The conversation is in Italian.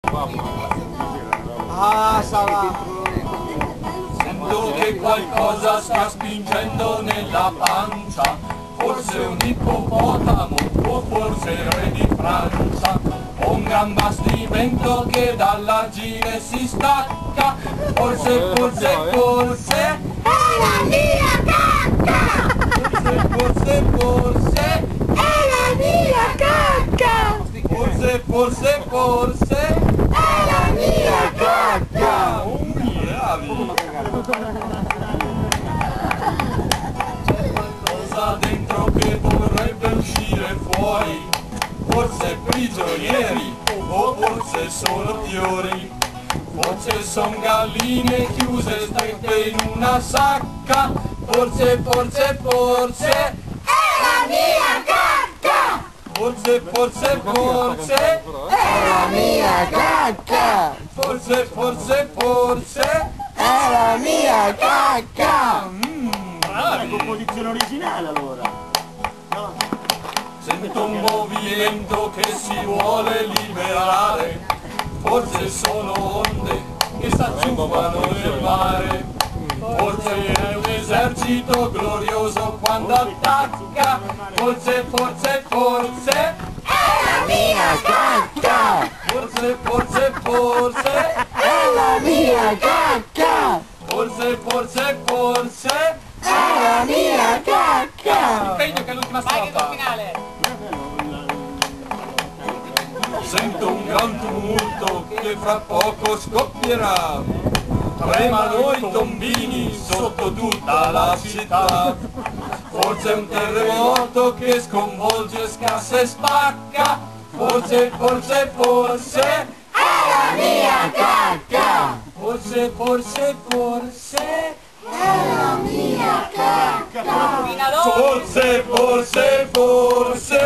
Ah, sarà. Sento che qualcosa stia spingendo nella pancia, forse un ippopotamo o forse il re di Francia, o un gran bastimento che dall'argine si stacca, forse è la mia cacca! Forse è la mia cacca! Forse è la mia cacca! Bravi! C'è qualcosa dentro che vorrebbe uscire fuori, forse prigionieri o forse solo fiori, forse son galline chiuse strette in una sacca, forse è la mia cacca! Forse È la mia cacca! forse È la mia cacca! bravi! Composizione originale allora. No? Sento un movimento che si vuole liberare, forse sono onde che s'acciuffano nel mare, forse è un esercito glorioso quando attacca, forse È la mia cacca! forse È la mia cacca! forse È la mia cacca! impegno che è l'ultima strofa. Sento un gran tumulto che fra poco scoppierà, tremano i tombini sotto tutta la città, forse è un terremoto che sconvolge, scassa e spacca, forse È la mia cacca! forse È la mia cacca! forse